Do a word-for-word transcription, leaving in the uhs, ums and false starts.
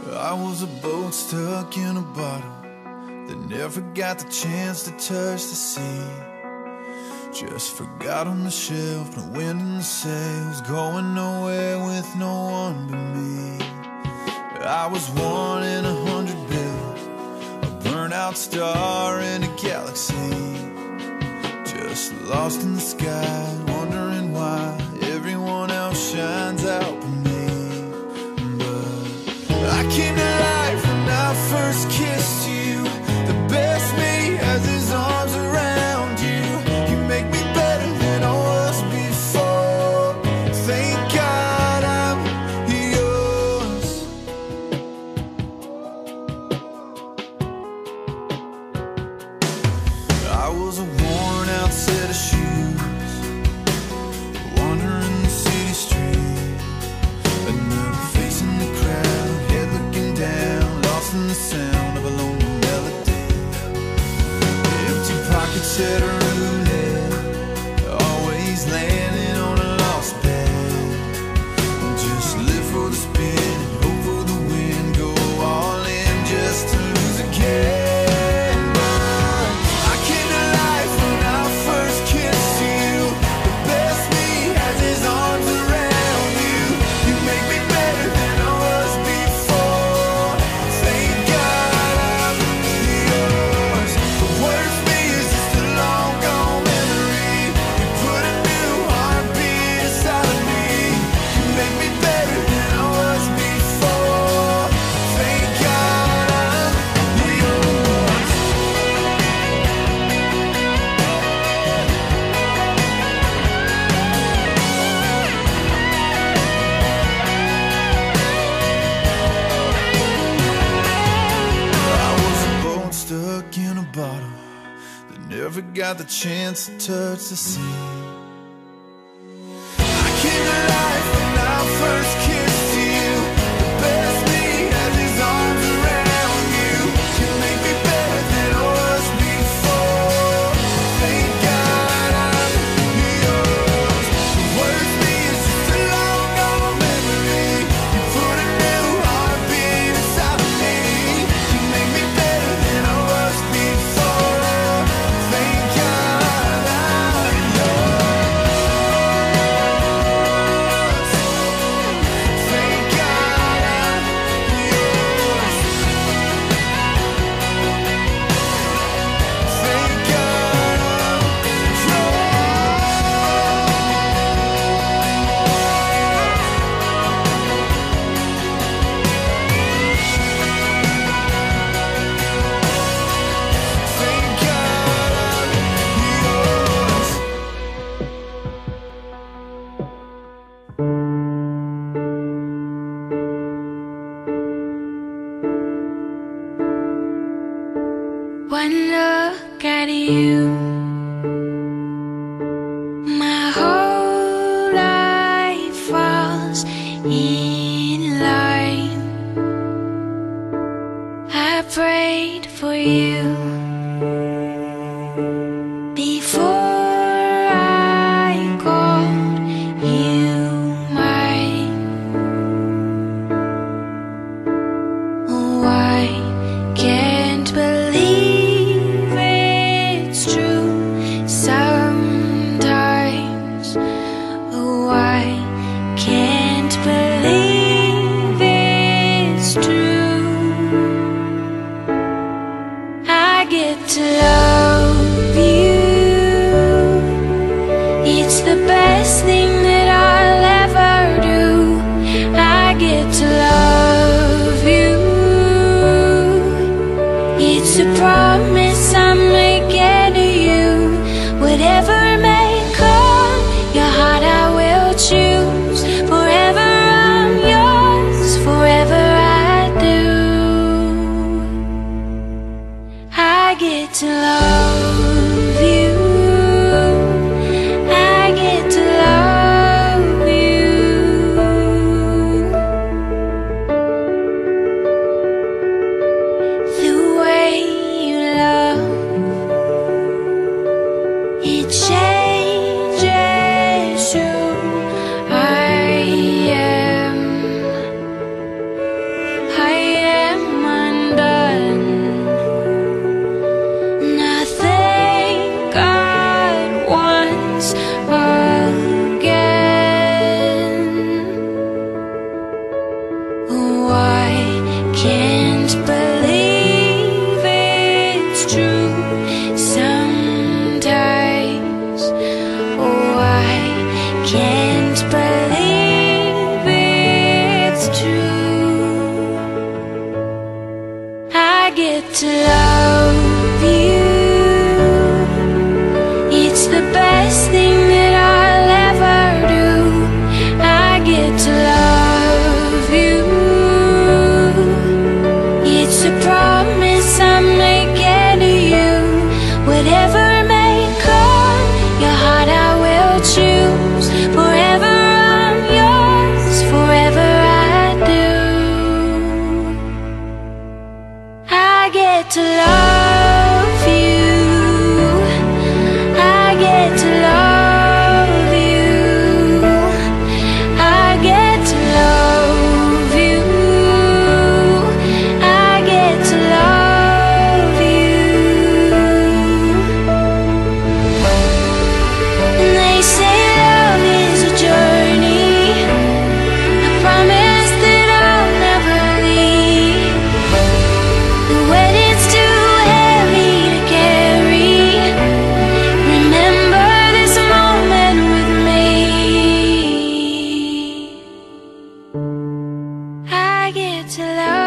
I was a boat stuck in a bottle that never got the chance to touch the sea. Just forgot on the shelf, no wind in the sails, going nowhere with no one but me. I was one in a hundred billion, a burnt-out star in a galaxy, just lost in the sky, wondering why everyone else shines out but me. But I came to life when I first kissed you. The best me has his arms around you. You make me better than I was before. Thank God I'm yours. I was a worn out set of shoes, wandering the city streets, another face in the crowd, head looking down, lost in the sound of a lonely melody. Empty pockets at a roulette, always landing on a lost bet. Just live for the spin and hope for the win, go all in just to lose again. Never got the chance to touch the sea. I came to life when I first kissed you. The best me has his arms around you. You make me better than I was before. Thank God I'm yours. The worst me is just a long gone memory. You put a new heartbeat inside of me. You make me better than I was before. One look at you, my whole life falls in line. I prayed for you before I called you mine. Oh, I can't believe it's true sometimes. Oh, I can't believe it's true. I I get to love